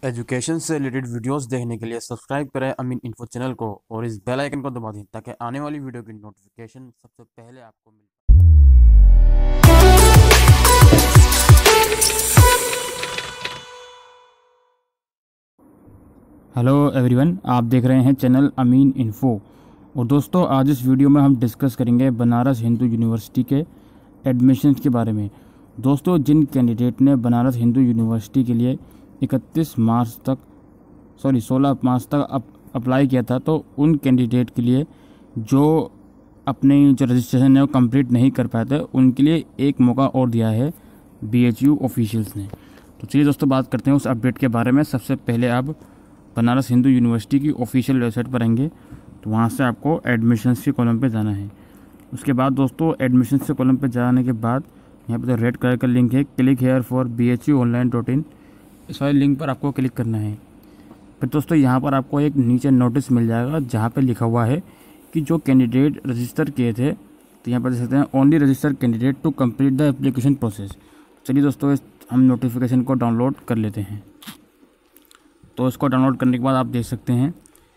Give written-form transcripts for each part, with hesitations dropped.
Education से related videos देखने के लिए सब्सक्राइब करें अमीन इन्फो चैनल को और इस बेल आइकन को दबा दें ताकि आने वाली वीडियो की नोटिफिकेशन सबसे पहले आपको मिले। हेलो एवरीवन, आप देख रहे हैं चैनल अमीन इन्फो। और दोस्तों, आज इस वीडियो में हम डिस्कस करेंगे बनारस हिंदू यूनिवर्सिटी के एडमिशन्स के बारे में। दोस्तों, जिन कैंडिडेट ने बनारस हिंदू यूनिवर्सिटी के लिए 16 मार्च तक अप्लाई किया था, तो उन कैंडिडेट के लिए जो अपनी जो रजिस्ट्रेशन है वो कंप्लीट नहीं कर पाए थे, उनके लिए एक मौका और दिया है BHU ऑफिशियल्स ने। तो चलिए दोस्तों, बात करते हैं उस अपडेट के बारे में। सबसे पहले आप बनारस हिंदू यूनिवर्सिटी की ऑफिशियल वेबसाइट पर आएंगे, तो वहाँ से आपको एडमिशन्स के कॉलम पे जाना है। उसके बाद दोस्तों, एडमिशन्स के कॉलम पे जाने के बाद यहाँ पे जो रेड कलर का लिंक है, क्लिक हेयर फॉर bhuonline.in, इस वाले लिंक पर आपको क्लिक करना है। फिर दोस्तों, यहाँ पर आपको एक नीचे नोटिस मिल जाएगा जहाँ पे लिखा हुआ है कि जो कैंडिडेट रजिस्टर किए थे, तो यहाँ पर देख सकते हैं only register candidate to complete the application process. चलिए दोस्तों, हम नोटिफिकेशन को डाउनलोड कर लेते हैं। तो इसको डाउनलोड करने के बाद आप देख सकते हैं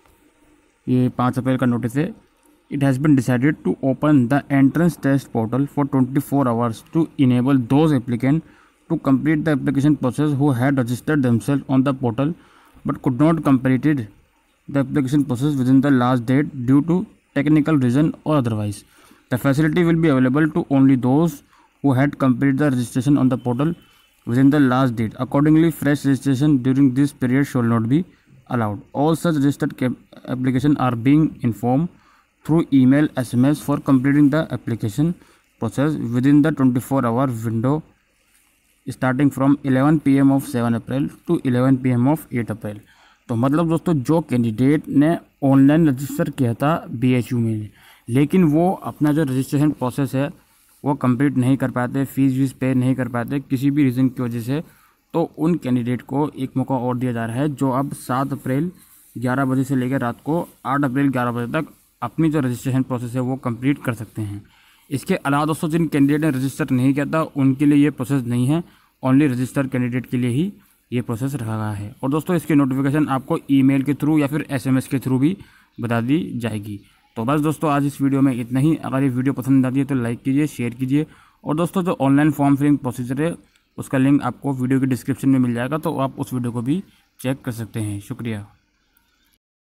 ये 5 अप्रैल का नोटिस है। It has been decided to open the entrance test portal for 24 hours to enable those applicant to complete the application process who had registered themselves on the portal but could not completed the application process within the last date due to technical reason or otherwise. The facility will be available to only those who had completed the registration on the portal within the last date. Accordingly, fresh registration during this period shall not be allowed. All such registered applications are being informed through email SMS for completing the application process within the 24-hour window starting from 11 PM of 7 April to 11 PM of 8 April. तो मतलब दोस्तों, जो candidate ने online register किया था BHU में, लेकिन वो अपना जो रजिस्ट्रेशन प्रोसेस है वो कंप्लीट नहीं कर पाते, फीस पे नहीं कर पाते किसी भी रीज़न की वजह से, तो उन कैंडिडेट को एक मौका और दिया जा रहा है, जो अब 7 अप्रैल 11 बजे से लेकर रात को 8 अप्रैल 11 बजे तक अपनी जो रजिस्ट्रेशन प्रोसेस है वो कंप्लीट कर सकते हैं। इसके अलावा दोस्तों, जिन कैंडिडेट ने रजिस्टर नहीं किया था उनके लिए ये प्रोसेस नहीं है, ओनली रजिस्टर कैंडिडेट के लिए ही ये प्रोसेस रखा गया है। और दोस्तों, इसकी नोटिफिकेशन आपको ईमेल के थ्रू या फिर SMS के थ्रू भी बता दी जाएगी। तो बस दोस्तों, आज इस वीडियो में इतना ही। अगर ये वीडियो पसंद आती है तो लाइक कीजिए, शेयर कीजिए। और दोस्तों, जो ऑनलाइन फॉर्म फिलिंग प्रोसीजर है उसका लिंक आपको वीडियो के डिस्क्रिप्शन में मिल जाएगा, तो आप उस वीडियो को भी चेक कर सकते हैं। शुक्रिया।